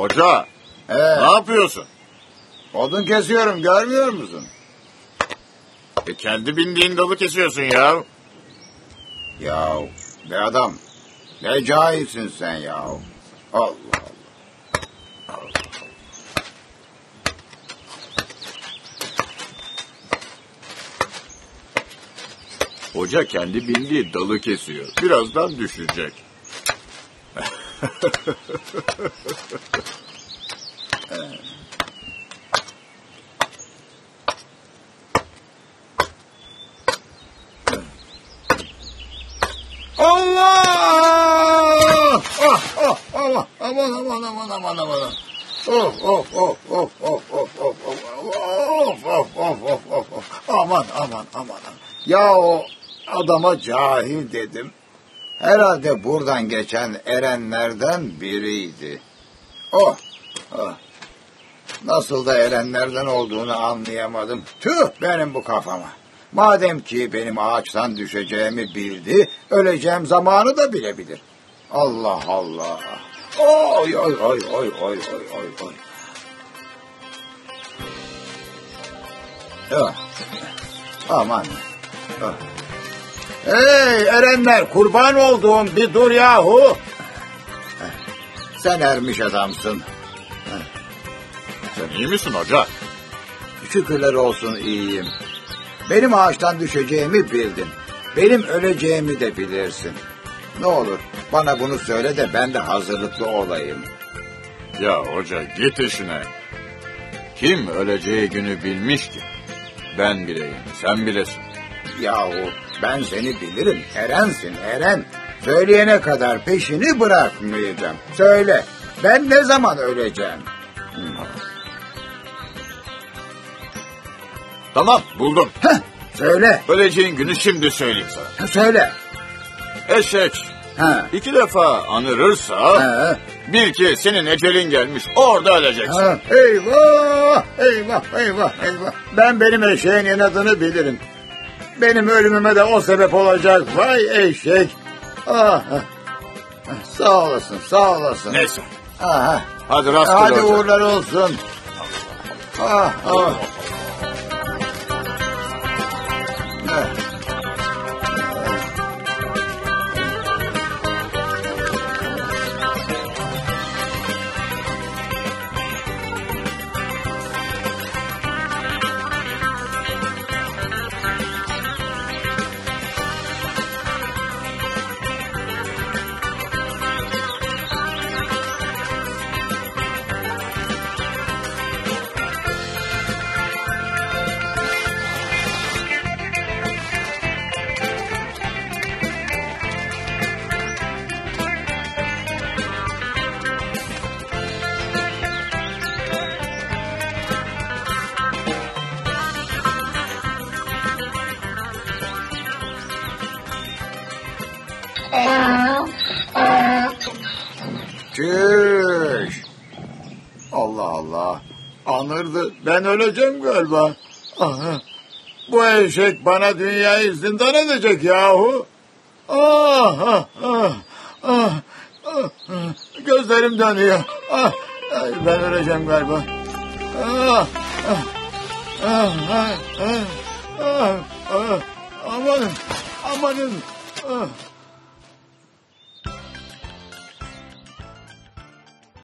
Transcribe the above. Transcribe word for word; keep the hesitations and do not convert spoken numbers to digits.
Hoca, Ee, ne yapıyorsun? odun kesiyorum, görmüyor musun? E kendi bindiğin dalı kesiyorsun ya. Ya be adam, ne cahilsin sen ya. Allah Allah. Hoca kendi bindiği dalı kesiyor. Birazdan düşecek. Allah! Ah, ah, aman, aman, aman, aman, aman, aman. Of, of, of, of, of, of, of, of, of, of, of, of, of, of. Aman, aman, aman. Ya o adama cahil dedim. Herhalde buradan geçen erenlerden biriydi. Oh, oh. Nasıl da erenlerden olduğunu anlayamadım. Tüh benim bu kafama. Madem ki benim ağaçtan düşeceğimi bildi, öleceğim zamanı da bilebilir. Allah Allah. Oy oy oy oy oy oy oy oy. Ah. Aman. Ah. Hey erenler, kurban olduğum bir dur yahu. Sen ermiş adamsın. Sen iyi misin hoca? Şükürler olsun iyiyim. Benim ağaçtan düşeceğimi bildin. Benim öleceğimi de bilirsin. Ne olur bana bunu söyle de ben de hazırlıklı olayım. Ya hoca git işine. Kim öleceği günü bilmiş ki? Ben bileyim, sen bilesin. Yahu ben seni bilirim. Erensin Eren. Söyleyene kadar peşini bırakmayacağım. Söyle ben ne zaman öleceğim? Tamam, buldum. Heh, söyle. Öleceğin günü şimdi söyleyeyim sana. Söyle. Eşek Ha. iki defa anırırsa Ha. bil ki senin ecelin gelmiş, orada öleceksin. Ha. Eyvah, eyvah, eyvah, eyvah. Ben benim eşeğin inadını bilirim. Benim ölümüme de o sebep olacak. Vay eşek. Ah. Sağ olasın, sağ olasın. Neyse. Aha. Hadi rastgele Hadi hoca. uğurlar olsun. Ah, ah. Eh. Çüş. Allah Allah. Anırdı. Ben öleceğim galiba. Aha. Bu eşek bana dünyayı zindan edecek yahu. Ah, ah, ah, ah, ah, ah. Gözlerim dönüyor. Ah, ay, ben öleceğim galiba. Ah, ah, ah, ah, ah, ah, ah. Amanın, amanın. Ah.